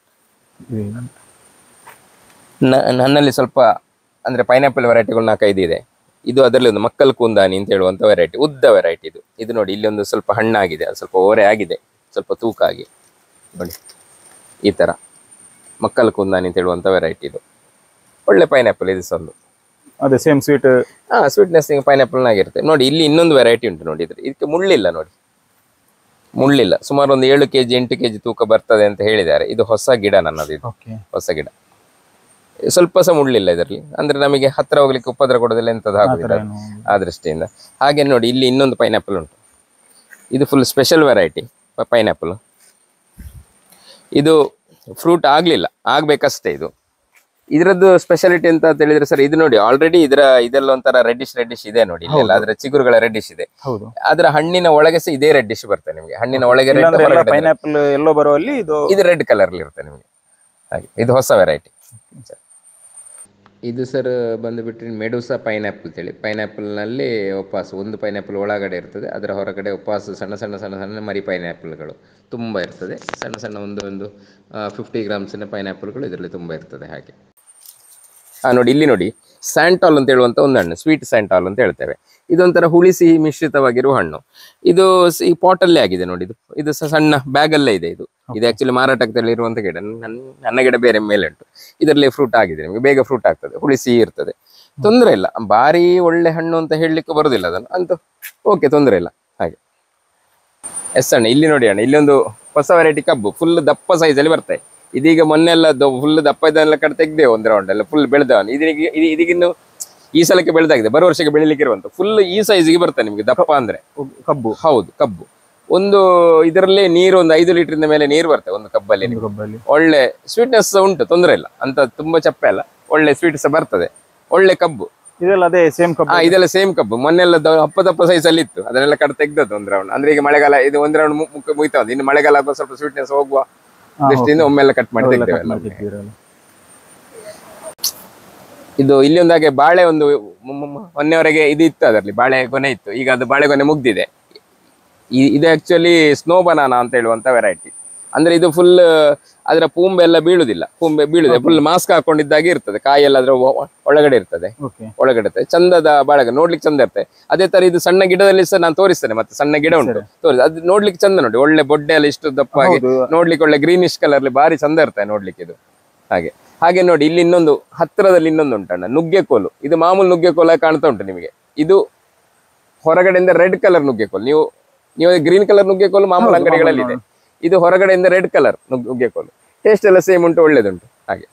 ನನ್ನಲ್ಲಿ ಸ್ವಲ್ಪ ಅಂದ್ರೆ ಪೈನಾಪಲ್ ವೆರೈಟಿಗಳು 4-5 ಇದೆ. ಇದು ಅದರಲ್ಲಿ ಒಂದು ಮಕ್ಕಲ್ ಕುಂದಾನಿ ಅಂತ ಹೇಳುವಂತ ವೆರೈಟಿ, ಉದ್ದ ವೆರೈಟಿ ಇದು. ಇದು ನೋಡಿ, ಇಲ್ಲಿ ಒಂದು ಸ್ವಲ್ಪ ಹಣ್ಣಾಗಿದೆ, ಅದು ಸ್ವಲ್ಪ ಓರೆ ಆಗಿದೆ, ಸ್ವಲ್ಪ ತೂಕ ಆಗಿ ನೋಡಿ ಈ ತರ ಮಕ್ಕಲ್ ಕುಂದಾನಿ ಅಂತ ಹೇಳುವಂತ ವೆರೈಟಿ. ಇದು ಒಳ್ಳೆ ಪೈನಾಪಲ್. ಇದು ಒಂದು ಅದೇ ಸೇಮ್ ಸ್ವೀಟ್, ಸ್ವೀಟ್ನೆಸ್ ಪೈನಾಪಲ್ ಆಗಿರುತ್ತೆ. ನೋಡಿ ಇಲ್ಲಿ ಇನ್ನೊಂದು ವೆರೈಟಿ ಉಂಟು ನೋಡಿ, ಇದಕ್ಕೆ ಮುಳ್ಳಿಲ್ಲ ನೋಡಿ, ಮುಳ್ಳಿಲ್ಲ. ಸುಮಾರು ಒಂದು 7 kg 8 kg ತೂಕ ಬರ್ತದೆ ಅಂತ ಹೇಳಿದ್ದಾರೆ. ಇದು ಹೊಸ ಗಿಡ ನನ್ನದು, ಇದು ಹೊಸ ಗಿಡ. ಸ್ವಲ್ಪ ಸಹ ಮುಳ್ಳಿಲ್ಲ ಇದರಲ್ಲಿ, ಅಂದ್ರೆ ನಮಗೆ ಹತ್ರ ಹೋಗ್ಲಿಕ್ಕೆ ಉಪದ್ರ ಕೊಡೋದಿಲ್ಲ, ಎಂತದ್ದು ಆಗುದಿಲ್ಲ ಆ ದೃಷ್ಟಿಯಿಂದ. ಹಾಗೆ ನೋಡಿ ಇಲ್ಲಿ ಇನ್ನೊಂದು ಪೈನಾಪಲ್ ಉಂಟು. ಇದು ಫುಲ್ ಸ್ಪೆಷಲ್ ವೆರೈಟಿ ಪೈನಾಪಲ್. ಇದು ಫ್ರೂಟ್ ಆಗ್ಲಿಲ್ಲ, ಆಗ್ಬೇಕಷ್ಟೇ. ಇದ್ರದ್ದು ಸ್ಪೆಷಾಲಿಟಿ ಅಂತ ಹೇಳಿದ್ರೆ ಸರ್, ಇದು ನೋಡಿ ಆಲ್ರೆಡಿ ಇದೆಲ್ಲ ಒಂಥರ ರೆಡ್ಡಿಶ್ ಇದೆ ನೋಡಿ, ಇಲ್ಲೆಲ್ಲ ಅದ್ರ ಚಿಗುರುಗಳ ರೆಡ್ಡಿಶ್ ಇದೆ. ಹೌದು. ಅದರ ಹಣ್ಣಿನ ಒಳಗೆ ಸಹ ಇದೇ ರೆಡ್ಡಿಶ್ ಬರ್ತದೆ ನಿಮಗೆ. ಹಣ್ಣಿನ ಒಳಗೆ ರೆಡ್, ಪೈನಾಪಲ್ ಎಲ್ಲೋ ಬರುವಲ್ಲಿ ಇದು ರೆಡ್ ಕಲರ್ ಇರುತ್ತೆ ನಿಮಗೆ. ಹಾಗೆ ಇದು ಹೊಸ ವೆರೈಟಿ. ಇದು ಸರ್ ಬಂದುಬಿಟ್ಟು ಮೆಡುಸಾ ಪೈನಾಪಲ್ ಅಂತೇಳಿ. ಪೈನಾಪಲ್ನಲ್ಲಿ ಒಪ್ಪಾಸು ಒಂದು ಪೈನಾಪಲ್ ಒಳಗಡೆ ಇರ್ತದೆ, ಅದರ ಹೊರಗಡೆ ಒಪ್ಪಾಸು ಸಣ್ಣ ಸಣ್ಣ ಸಣ್ಣ ಸಣ್ಣ ಮರಿ ಪೈನಾಪಲ್ಗಳು ತುಂಬ ಇರ್ತದೆ. ಸಣ್ಣ ಸಣ್ಣ ಒಂದು 50 ಗ್ರಾಮ್ಸಿನ ಪೈನಾಪಲ್ಗಳು ಇದರಲ್ಲಿ ತುಂಬ ಇರ್ತದೆ. ಹಾಗೆ ನೋಡಿ, ಇಲ್ಲಿ ನೋಡಿ ಸ್ಯಾಂಟಾಲ್ ಅಂತ ಹೇಳುವಂಥ ಒಂದು ಹಣ್ಣು, ಸ್ವೀಟ್ ಸ್ಯಾಂಟಾಲ್ ಅಂತ ಹೇಳ್ತೇವೆ. ಇದೊಂಥರ ಹುಳಿ ಸಿಹಿ ಮಿಶ್ರಿತವಾಗಿರುವ ಹಣ್ಣು. ಇದು ಈ ಪಾಟಲ್ಲೇ ಆಗಿದೆ ನೋಡಿ. ಇದು ಸಣ್ಣ ಬ್ಯಾಗಲ್ಲೇ ಇದೆ. ಇದು ಆಕ್ಚುಲಿ ಮಾರಾಟದಲ್ಲಿ ಇರುವಂಥ ಗಿಡ. ನನ್ನ ಗಿಡ ಬೇರೆ ಮೇಲೆ ಉಂಟು. ಇದರಲ್ಲಿ ಫ್ರೂಟ್ ಆಗಿದೆ ನಿಮಗೆ, ಬೇಗ ಫ್ರೂಟ್ ಆಗ್ತದೆ, ಹುಳಿ ಸಿಹಿ ಇರ್ತದೆ, ತೊಂದರೆ ಇಲ್ಲ. ಭಾರಿ ಒಳ್ಳೆ ಹಣ್ಣು ಅಂತ ಹೇಳಲಿಕ್ಕೆ ಬರೋದಿಲ್ಲ ಅದನ್ನು ಅಂತೂ. ಓಕೆ, ತೊಂದರೆ ಇಲ್ಲ. ಹಾಗೆ ಎಸ್ ಅಣ್ಣ, ಇಲ್ಲಿ ನೋಡಿ ಅಣ್ಣ, ಇಲ್ಲಿ ಒಂದು ಹೊಸ ವೆರೈಟಿ ಕಬ್ಬು ಫುಲ್ ದಪ್ಪ ಸೈಜಲ್ಲಿ ಬರ್ತದೆ. ಇದೀಗ ಮೊನ್ನೆಲ್ಲ ಫುಲ್ ದಪ್ಪ ಇದನ್ನೆಲ್ಲ ಕಡೆ ತೆಗ್ದೇವು ಒಂದು ರೌಂಡ್ ಎಲ್ಲ ಫುಲ್ ಬೆಳೆದವನು. ಇದೀಗಿನ್ನು ಈ ಸಲಕ್ಕೆ ಬೆಳೆದಾಗಿದೆ, ಬರೋ ವರ್ಷಕ್ಕೆ ಬೆಳಿಲಿಕ್ಕೆ ಇರುವಂತ ಫುಲ್ ಈ ಸೈಜ್ಗೆ ಬರ್ತದೆ ನಿಮಗೆ ದಪ್ಪ ಅಂದ್ರೆ ಕಬ್ಬು. ಹೌದು, ಕಬ್ಬು. ಒಂದು ಇದರಲ್ಲಿ ನೀರು ಒಂದು 5 ಲೀಟರ್ ಮೇಲೆ ನೀರು ಬರ್ತದೆ ಒಂದು ಕಬ್ಬಲ್ಲಿ. ಒಳ್ಳೆ ಸ್ವೀಟ್ನೆಸ್ ಉಂಟು, ತೊಂದರೆ ಇಲ್ಲ ಅಂತ, ತುಂಬಾ ಚಪ್ಪೆ ಅಲ್ಲ, ಒಳ್ಳೆ ಸ್ವೀಟ್ಸ್ ಬರ್ತದೆ, ಒಳ್ಳೆ ಕಬ್ಬು. ಇದೆಲ್ಲ ಅದೇ ಸೇಮ್ ಕಬ್ಬು. ಇದೆಲ್ಲ ಸೇಮ್ ಕಬ್ಬು. ಮೊನ್ನೆಲ್ಲ ದಪ್ಪ ಸೈಜ್ ಅಲ್ಲಿ ಇತ್ತು, ಅದನ್ನೆಲ್ಲ ಕಡೆ ತೆಗ್ದದ್ದು ಒಂದು ರೌಂಡ್. ಅಂದ್ರೆ ಈಗ ಮಳೆಗಾಲ ಇದು ಒಂದು ರೌಂಡ್ ಮುಗಿತಾ, ಇನ್ನು ಮಳೆಗಾಲ ಆಗುವ ಸ್ವಲ್ಪ ಸ್ವೀಟ್ನೆಸ್ ಹೋಗುವ ದೃಷ್ಟಿಯಿಂದ ಒಮ್ಮೆಲ್ಲ ಕಟ್ ಮಾಡಿ ತೆಗ್ದೇವೆ. ಇದು ಇಲ್ಲಿ ಒಂದು ಹಾಗೆ ಬಾಳೆ ಒಂದು ಮೊನ್ನೆವರೆಗೆ ಇದು ಇತ್ತು, ಅದರಲ್ಲಿ ಬಾಳೆ ಗೊನೆ ಇತ್ತು. ಈಗ ಅದು ಬಾಳೆ ಗೊನೆ ಮುಗ್ದಿದೆ. ಇದು ಆಕ್ಚುಲಿ ಸ್ನೋ ಬನಾನಾ ಅಂತ ಹೇಳುವಂತ ವೆರೈಟಿ. ಅಂದ್ರೆ ಇದು ಫುಲ್ ಅದರ ಪೂಂಬೆ ಎಲ್ಲ ಬೀಳುದಿಲ್ಲ, ಪೂಂಬೆ ಬೀಳುದೆ ಫುಲ್ ಮಾಸ್ಕ್ ಹಾಕೊಂಡಿದ್ದಾಗೆ ಇರ್ತದೆ. ಕಾಯಿ ಎಲ್ಲ ಅದ್ರ ಒಳಗಡೆ ಇರ್ತದೆ, ಒಳಗಡೆ ಇರ್ತದೆ. ಚಂದದ ಬಾಳೆಗ ನೋಡ್ಲಿಕ್ಕೆ ಚಂದ ಇರ್ತದೆ. ಅದೇ ತರ ಇದು ಸಣ್ಣ ಗಿಡದಲ್ಲಿ ಸಹ ನಾನು ತೋರಿಸ್ತೇನೆ, ಮತ್ತೆ ಸಣ್ಣ ಗಿಡ ಉಂಟು ತೋರಿಸ್, ಅದು ನೋಡ್ಲಿಕ್ಕೆ ಚಂದ ನೋಡಿ. ಒಳ್ಳೆ ಬೊಡ್ಡೆ ಎಲ್ಲ ಇಷ್ಟು ದಪ್ಪ ಆಗಿ ನೋಡ್ಲಿಕ್ಕೆ ಒಳ್ಳೆ ಗ್ರೀನಿಶ್ ಕಲರ್ಲಿ ಭಾರಿ ಚಂದ ಇರ್ತದೆ ನೋಡ್ಲಿಕ್ಕೆ ಇದು. ಹಾಗೆ ನೋಡಿ, ಇಲ್ಲಿ ಇನ್ನೊಂದು ಹತ್ತಿರದಲ್ಲಿ ಇನ್ನೊಂದು ಉಂಟಣ್ಣ, ನುಗ್ಗೆಕೋಲು. ಇದು ಮಾಮೂಲು ನುಗ್ಗೆಕೋಲ ಕಾಣ್ತಾ ಉಂಟು ನಿಮಗೆ. ಇದು ಹೊರಗಡೆಯಿಂದ ರೆಡ್ ಕಲರ್ ನುಗ್ಗೆಕೋಲು. ನೀವು ಗ್ರೀನ್ ಕಲರ್ ನುಗ್ಗೆಕೋಲು ಮಾಮೂಲು ಅಂಗಡಿಗಳಲ್ಲಿ ಇದೆ. ಇದು ಹೊರಗಡೆಯಿಂದ ರೆಡ್ ಕಲರ್ ನುಗ್ಗೆಕೋಲು. ಟೇಸ್ಟ್ ಎಲ್ಲ ಸೇಮ್ ಉಂಟು, ಒಳ್ಳೇದುಂಟು.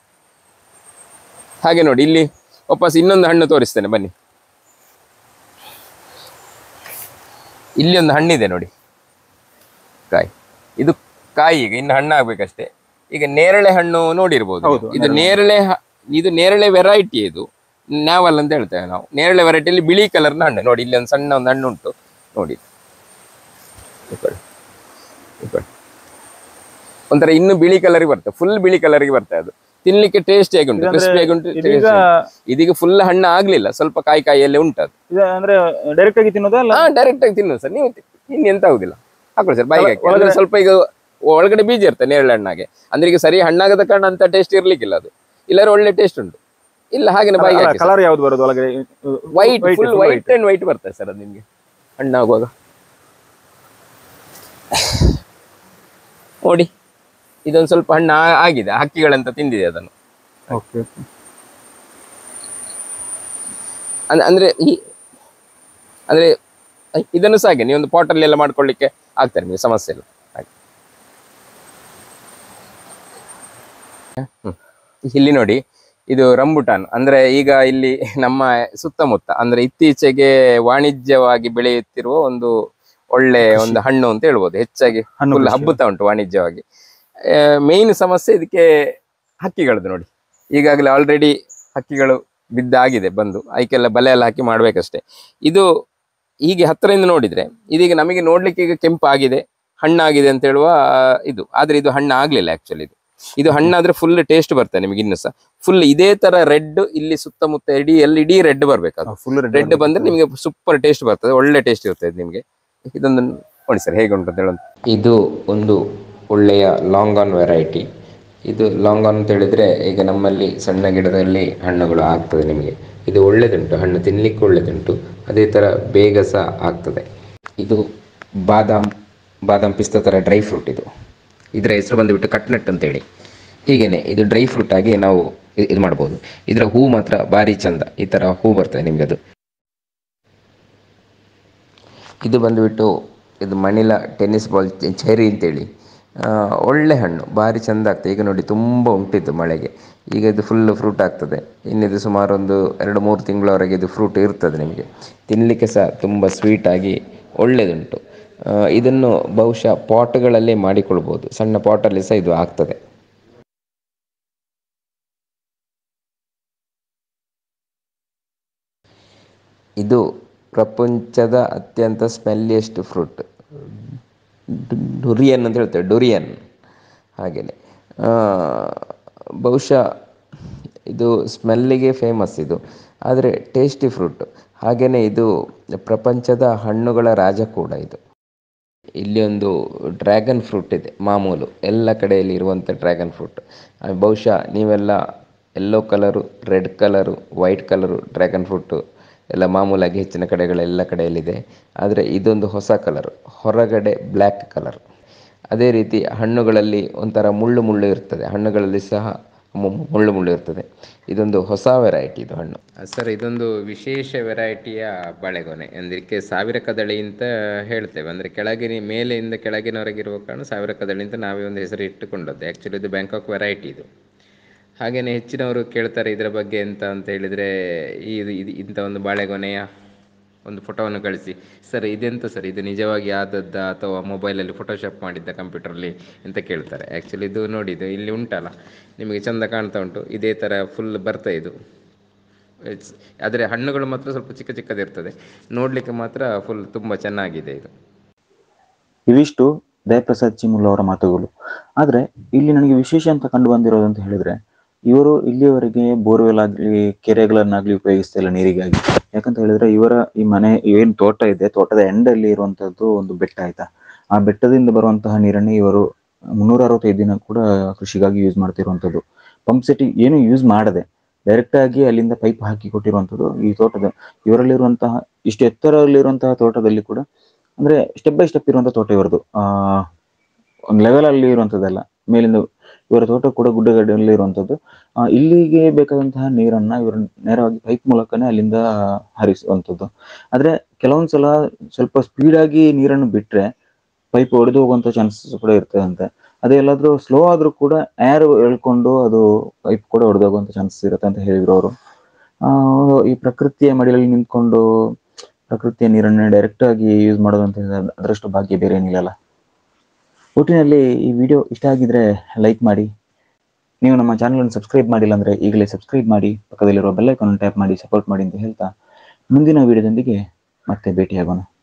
ಹಾಗೆ ನೋಡಿ, ಇಲ್ಲಿ ವಾಪಸ್ ಇನ್ನೊಂದು ಹಣ್ಣು ತೋರಿಸ್ತೇನೆ ಬನ್ನಿ. ಇಲ್ಲಿ ಒಂದು ಹಣ್ಣಿದೆ ನೋಡಿ, ಕಾಯಿ. ಇದು ಕಾಯಿ ಈಗ ಇನ್ನು ಹಣ್ಣು ಆಗ್ಬೇಕಷ್ಟೇ. ಈಗ ನೇರಳೆ ಹಣ್ಣು ನೋಡಿರ್ಬೋದು. ಇದು ನೇರಳೆ ವೆರೈಟಿ. ಇದು ನಾವಲ್ ಅಂತ ಹೇಳ್ತೇವೆ ನಾವು. ನೇರಳೆ ವೆರೈಟಿಯಲ್ಲಿ ಬಿಳಿ ಕಲರ್ನ ಹಣ್ಣು ನೋಡಿ. ಇಲ್ಲಿ ಒಂದು ಸಣ್ಣ ಒಂದು ಹಣ್ಣು ಉಂಟು ನೋಡಿ, ಒಂಥರ ಇನ್ನು ಬಿಳಿ ಕಲರ್ಗೆ ಬರ್ತದೆ, ಫುಲ್ ಬಿಳಿ ಕಲರ್ಗೆ ಬರ್ತದೆ. ಅದು ತಿನ್ಲಿಕ್ಕೆ ಟೇಸ್ಟ್ ಹೇಗೆ ಉಂಟು, ಕ್ರಿಸ್ಪಿಯಾಗಿ ಉಂಟು. ಇದೀಗ ಫುಲ್ ಹಣ್ಣು ಆಗ್ಲಿಲ್ಲ, ಸ್ವಲ್ಪ ಕಾಯಿಯಲ್ಲೇ ಉಂಟು. ಅದು ಅಂದ್ರೆ ಡೈರೆಕ್ಟ್ ಆಗಿ ತಿನ್ನೋದಲ್ಲ? ಡೈರೆಕ್ಟ್ ಆಗಿ ತಿನ್ನೋದು ಸರ್. ನೀವು ಇನ್ನೆಂತ ಆಗುದಿಲ್ಲ, ಹಾಕೊಳ್ಳಿ ಸರ್ ಬಾಯಿಗೆ ಹಾಕಿ. ಸ್ವಲ್ಪ ಈಗ ಒಳಗಡೆ ಬೀಜ ಇರ್ತದೆ ನೇರಳೆ ಹಣ್ಣಾಗೆ. ಅಂದ್ರೆ ಈಗ ಸರಿ ಹಣ್ಣಾಗದ ಕಾರಣ ಅಂತ ಟೇಸ್ಟ್ ಇರ್ಲಿಕ್ಕಿಲ್ಲ. ಅದು ಇಲ್ಲಾದ್ರೆ ಒಳ್ಳೆ ಟೇಸ್ಟ್ ಉಂಟು. ಇಲ್ಲ ಹಾಗೆ ಬಾಯಿಗೆ ಹಾಕಿ. ಕಲರ್ ಯಾವ್ದು ಬರೋದು ಒಳಗಡೆ? White, full white and white ಬರ್ತದೆ ಸರ್ ಅದು ನಿಮ್ಗೆ ಹಣ್ಣಾಗುವಾಗ. ನೋಡಿ, ಇದೊಂದು ಸ್ವಲ್ಪ ಹಣ್ಣು ಆಗಿದೆ, ಹಕ್ಕಿಗಳಂತ ತಿಂದಿದೆ ಅದನ್ನು. ಅಂದ್ರೆ ಇದನ್ನು ಸಹ ಹಾಗೆ ನೀವೊಂದು ಪಾಟಲ್ಲಿ ಎಲ್ಲ ಮಾಡ್ಕೊಳ್ಳಿಕ್ಕೆ ಆಗ್ತಾರೆ, ನಿಮಗೆ ಸಮಸ್ಯೆ ಇಲ್ಲ. ಇಲ್ಲಿ ನೋಡಿ, ಇದು ರಂಬುಟಾನ್. ಅಂದ್ರೆ ಈಗ ಇಲ್ಲಿ ನಮ್ಮ ಸುತ್ತಮುತ್ತ ಅಂದ್ರೆ ಇತ್ತೀಚೆಗೆ ವಾಣಿಜ್ಯವಾಗಿ ಬೆಳೆಯುತ್ತಿರುವ ಒಂದು ಒಳ್ಳೆ ಒಂದು ಹಣ್ಣು ಅಂತ ಹೇಳ್ಬೋದು. ಹೆಚ್ಚಾಗಿ ಫುಲ್ ಹಬ್ಬುತ್ತಾ ಉಂಟು ವಾಣಿಜ್ಯವಾಗಿ. ಮೇನ್ ಸಮಸ್ಯೆ ಇದಕ್ಕೆ ಹಕ್ಕಿಗಳದ್ದು ನೋಡಿ. ಈಗಾಗಲೇ ಆಲ್ರೆಡಿ ಹಕ್ಕಿಗಳು ಬಿದ್ದಾಗಿದೆ ಬಂದು, ಅದಕ್ಕೆಲ್ಲ ಬಲೆ ಎಲ್ಲ ಹಾಕಿ ಮಾಡ್ಬೇಕಷ್ಟೇ. ಇದು ಹೀಗೆ ಹತ್ತಿರದಿಂದ ನೋಡಿದ್ರೆ ಇದೀಗ ನಮಗೆ ನೋಡ್ಲಿಕ್ಕೆ ಈಗ ಕೆಂಪಾಗಿದೆ, ಹಣ್ಣಾಗಿದೆ ಅಂತ ಹೇಳುವ ಇದು. ಆದ್ರೆ ಇದು ಹಣ್ಣು ಆಗ್ಲಿಲ್ಲ ಆಕ್ಚುಲಿ. ಇದು ಹಣ್ಣಾದ್ರೆ ಫುಲ್ ಟೇಸ್ಟ್ ಬರ್ತದೆ ನಿಮಗೆ. ಇನ್ನು ಸಹ ಫುಲ್ ಇದೇ ತರ ರೆಡ್ ಇಲ್ಲಿ ಸುತ್ತಮುತ್ತ ಇಡೀ ರೆಡ್ ಬರ್ಬೇಕು. ಫುಲ್ ರೆಡ್ ಬಂದ್ರೆ ನಿಮಗೆ ಸೂಪರ್ ಟೇಸ್ಟ್ ಬರ್ತದೆ, ಒಳ್ಳೆ ಟೇಸ್ಟ್ ಇರ್ತದೆ ನಿಮಗೆ. ಇದೊಂದು ನೋಡಿ ಸರ್ ಹೇಗೆ ಉಂಟು ಅಂತ ಹೇಳೋದು. ಇದು ಒಂದು ಒಳ್ಳೆಯ ಲಾಂಗ್ ಆನ್ ವೆರೈಟಿ. ಇದು ಲಾಂಗ್ ಆನ್ ಅಂತ ಹೇಳಿದ್ರೆ ಈಗ ನಮ್ಮಲ್ಲಿ ಸಣ್ಣ ಗಿಡದಲ್ಲಿ ಹಣ್ಣುಗಳು ಆಗ್ತದೆ ನಿಮಗೆ. ಇದು ಒಳ್ಳೆದುಂಟು, ಹಣ್ಣು ತಿನ್ನಲಿಕ್ಕೆ ಒಳ್ಳೆದುಂಟು, ಅದೇ ಥರ ಬೇಗ ಸಹ ಆಗ್ತದೆ. ಇದು ಬಾದಾಮ್ ಪಿಸ್ತಾ ಥರ ಡ್ರೈ ಫ್ರೂಟ್. ಇದರ ಹೆಸರು ಬಂದುಬಿಟ್ಟು ಕಟ್ನಟ್ ಅಂತೇಳಿ. ಹೀಗೇನೆ ಇದು ಡ್ರೈ ಫ್ರೂಟ್ ಆಗಿ ನಾವು ಇದು ಮಾಡ್ಬೋದು. ಇದರ ಹೂ ಮಾತ್ರ ಭಾರಿ ಚಂದ, ಈ ಥರ ಹೂ ಬರ್ತದೆ ನಿಮಗೆ. ಇದು ಬಂದುಬಿಟ್ಟು ಇದು ಮಣಿಲಾ ಟೆನ್ನಿಸ್ ಬಾಲ್ ಚೆರಿ ಅಂತೇಳಿ. ಒಳ್ಳೆ ಹಣ್ಣು, ಭಾರಿ ಚೆಂದ ಆಗ್ತದೆ. ಈಗ ನೋಡಿ ತುಂಬ ಉಂಟಿತ್ತು ಮಳೆಗೆ, ಈಗ ಇದು ಫುಲ್ಲು ಫ್ರೂಟ್ ಆಗ್ತದೆ. ಇನ್ನಿದು ಸುಮಾರು ಒಂದು 2-3 ತಿಂಗಳವರೆಗೆ ಇದು ಫ್ರೂಟ್ ಇರ್ತದೆ ನಿಮಗೆ. ತಿನ್ನಲಿಕ್ಕೆ ಸಹ ತುಂಬ ಸ್ವೀಟಾಗಿ ಒಳ್ಳೆಯದುಂಟು. ಇದನ್ನು ಬಹುಶಃ ಪಾಟ್ಗಳಲ್ಲೇ ಮಾಡಿಕೊಳ್ಬೋದು, ಸಣ್ಣ ಪಾಟಲ್ಲಿ ಸಹ ಇದು ಆಗ್ತದೆ. ಇದು ಪ್ರಪಂಚದ ಅತ್ಯಂತ ಸ್ಮೆಲ್ಲಿಯೆಸ್ಟ್ ಫ್ರೂಟ್, ಡುರಿಯನ್ ಅಂತ ಹೇಳ್ತೇವೆ, ಡುರಿಯನ್. ಹಾಗೆಯೇ ಬಹುಶಃ ಇದು ಸ್ಮೆಲ್ಲಿಗೆ ಫೇಮಸ್ ಇದು, ಆದರೆ ಟೇಸ್ಟಿ ಫ್ರೂಟ್. ಹಾಗೆಯೇ ಇದು ಪ್ರಪಂಚದ ಹಣ್ಣುಗಳ ರಾಜ ಕೂಡ ಇದು. ಇಲ್ಲಿ ಒಂದು ಡ್ರ್ಯಾಗನ್ ಫ್ರೂಟ್ ಇದೆ, ಮಾಮೂಲು ಎಲ್ಲ ಕಡೆಯಲ್ಲಿ ಇರುವಂಥ ಡ್ರ್ಯಾಗನ್ ಫ್ರೂಟ್. ಬಹುಶಃ ನೀವೆಲ್ಲ yellow colour, red colour, white colour dragon fruit ಎಲ್ಲ ಮಾಮೂಲಾಗಿ ಹೆಚ್ಚಿನ ಕಡೆಗಳೆಲ್ಲ ಕಡೆಯಲ್ಲಿದೆ. ಆದರೆ ಇದೊಂದು ಹೊಸ ಕಲರು, ಹೊರಗಡೆ ಬ್ಲ್ಯಾಕ್ ಕಲರ್. ಅದೇ ರೀತಿ ಹಣ್ಣುಗಳಲ್ಲಿ ಒಂಥರ ಮುಳ್ಳು ಮುಳ್ಳು ಇರ್ತದೆ, ಹಣ್ಣುಗಳಲ್ಲಿ ಸಹ ಮುಳ್ಳು ಮುಳ್ಳು ಇರ್ತದೆ. ಇದೊಂದು ಹೊಸ ವೆರೈಟಿ ಇದು ಹಣ್ಣು. ಸರ್, ಇದೊಂದು ವಿಶೇಷ ವೆರೈಟಿಯ ಬಾಳೆಗೊನೆ. ಇದಕ್ಕೆ ಸಾವಿರ ಕದಳಿ ಅಂತ ಹೇಳ್ತೇವೆ. ಅಂದರೆ ಕೆಳಗಿನ ಮೇಲೆಯಿಂದ ಕೆಳಗಿನವರೆಗಿರುವ ಕಾರಣ ಸಾವಿರ ಕದಳಿ ಅಂತ ನಾವೇ ಒಂದು ಹೆಸರು ಇಟ್ಟುಕೊಂಡದ್ದು. ಆ್ಯಕ್ಚುಲಿ ಇದು ಬ್ಯಾಂಕಾಕ್ ವೆರೈಟಿ ಇದು. ಹಾಗೆಯೇ ಹೆಚ್ಚಿನವರು ಕೇಳ್ತಾರೆ ಇದರ ಬಗ್ಗೆ ಎಂತ ಅಂತ ಹೇಳಿದರೆ, ಇದು ಇಂಥ ಒಂದು ಬಾಳೆಗೊನೆಯ ಒಂದು ಫೋಟೋವನ್ನು ಕಳಿಸಿ. ಸರ್ ಇದೆಂತ ಸರ್, ಇದು ನಿಜವಾಗಿ ಆದದ್ದ ಅಥವಾ ಮೊಬೈಲಲ್ಲಿ ಫೋಟೋಶಾಪ್ ಮಾಡಿದ್ದ ಕಂಪ್ಯೂಟ್ರಲ್ಲಿ ಅಂತ ಕೇಳ್ತಾರೆ. ಆ್ಯಕ್ಚುಲಿ ಇದು ನೋಡಿ, ಇದು ಇಲ್ಲಿ ಉಂಟಲ್ಲ ನಿಮಗೆ ಚೆಂದ ಕಾಣ್ತಾ ಉಂಟು, ಇದೇ ಥರ ಫುಲ್ ಬರ್ತಾ ಇದು. ಆದರೆ ಹಣ್ಣುಗಳು ಮಾತ್ರ ಸ್ವಲ್ಪ ಚಿಕ್ಕ ಚಿಕ್ಕದಿರ್ತದೆ, ನೋಡಲಿಕ್ಕೆ ಮಾತ್ರ ಫುಲ್ ತುಂಬ ಚೆನ್ನಾಗಿದೆ ಇದು. ಇವಿಷ್ಟು ದಯಪ್ರಸಾದ್ ಚಿಮುಲ್ ಅವರ ಮಾತುಗಳು. ಆದರೆ ಇಲ್ಲಿ ನನಗೆ ವಿಶೇಷ ಅಂತ ಕಂಡು ಬಂದಿರೋದು ಅಂತ ಹೇಳಿದ್ರೆ, ಇವರು ಇಲ್ಲಿಯವರೆಗೆ ಬೋರ್ವೆಲ್ ಆಗಲಿ ಕೆರೆಗಳನ್ನಾಗ್ಲಿ ಉಪಯೋಗಿಸ್ತಾ ಇಲ್ಲ ನೀರಿಗಾಗಿ. ಯಾಕಂತ ಹೇಳಿದ್ರೆ ಇವರ ಈ ಮನೆ ಏನು ತೋಟ ಇದೆ, ತೋಟದ ಎಂಡಲ್ಲಿ ಇರುವಂತದ್ದು ಒಂದು ಬೆಟ್ಟ ಆಯ್ತಾ, ಆ ಬೆಟ್ಟದಿಂದ ಬರುವಂತಹ ನೀರನ್ನೇ ಇವರು 365 ದಿನ ಕೂಡ ಕೃಷಿಗಾಗಿ ಯೂಸ್ ಮಾಡ್ತಿರುವಂಥದ್ದು. ಪಂಪ್ ಸೆಟ್ ಏನು ಯೂಸ್ ಮಾಡದೆ ಡೈರೆಕ್ಟ್ ಆಗಿ ಅಲ್ಲಿಂದ ಪೈಪ್ ಹಾಕಿ ಕೊಟ್ಟಿರುವಂಥದ್ದು ಈ ತೋಟದ. ಇವರಲ್ಲಿರುವಂತಹ ಇಷ್ಟು ಎತ್ತರದಲ್ಲಿರುವಂತಹ ತೋಟದಲ್ಲಿ ಕೂಡ ಅಂದ್ರೆ ಸ್ಟೆಪ್ ಬೈ ಸ್ಟೆಪ್ ಇರುವಂತಹ ತೋಟ ಇವರದು. ಒಂದು ಲೆವೆಲ್ ಅಲ್ಲಿ ಇರುವಂತದ್ದಲ್ಲ, ಮೇಲಿಂದ ಇವರ ತೋಟ ಕೂಡ ಗುಡ್ಡಗಡ್ಡೆಯಲ್ಲಿ ಇರುವಂತದ್ದು. ಇಲ್ಲಿಗೆ ಬೇಕಾದಂತಹ ನೀರನ್ನ ಇವರು ನೇರವಾಗಿ ಪೈಪ್ ಮೂಲಕನೇ ಅಲ್ಲಿಂದ ಹರಿಸುವಂಥದ್ದು. ಆದ್ರೆ ಕೆಲವೊಂದ್ಸಲ ಸ್ವಲ್ಪ ಸ್ಪೀಡ್ ಆಗಿ ನೀರನ್ನು ಬಿಟ್ರೆ ಪೈಪ್ ಒಡೆದು ಹೋಗುವಂತ ಚಾನ್ಸಸ್ ಕೂಡ ಇರ್ತದಂತೆ. ಅದೇ ಎಲ್ಲಾದ್ರೂ ಸ್ಲೋ ಆದ್ರೂ ಕೂಡ ಏರ್ ಎಳ್ಕೊಂಡು ಅದು ಪೈಪ್ ಕೂಡ ಒಡೆದು ಹೋಗುವಂತ ಚಾನ್ಸಸ್ ಇರುತ್ತೆ ಅಂತ ಹೇಳಿದ್ರು ಅವರು. ಈ ಪ್ರಕೃತಿಯ ಮಡಿಲಲ್ಲಿ ನಿಂತ್ಕೊಂಡು ಪ್ರಕೃತಿಯ ನೀರನ್ನು ಡೈರೆಕ್ಟ್ ಆಗಿ ಯೂಸ್ ಮಾಡೋದು ಅಂತ ಹೇಳಿದ್ರೆ ಅದರಷ್ಟು ಭಾಗ್ಯ ಬೇರೆ ಏನಿಲ್ಲಲ್ಲ. ಒಟ್ಟಿನಲ್ಲಿ ಈ ವಿಡಿಯೋ ಇಷ್ಟ ಆಗಿದ್ರೆ ಲೈಕ್ ಮಾಡಿ. ನೀವು ನಮ್ಮ ಚಾನಲ್ ಅನ್ನು ಸಬ್ಸ್ಕ್ರೈಬ್ ಮಾಡಿಲ್ಲ ಅಂದ್ರೆ ಈಗಲೇ ಸಬ್ಸ್ಕ್ರೈಬ್ ಮಾಡಿ, ಪಕ್ಕದಲ್ಲಿರುವ ಬೆಲ್ ಐಕಾನ್ ಟ್ಯಾಪ್ ಮಾಡಿ ಸಪೋರ್ಟ್ ಮಾಡಿ ಅಂತ ಹೇಳ್ತಾ ಮುಂದಿನ ವಿಡಿಯೋದೊಂದಿಗೆ ಮತ್ತೆ ಭೇಟಿಯಾಗೋಣ.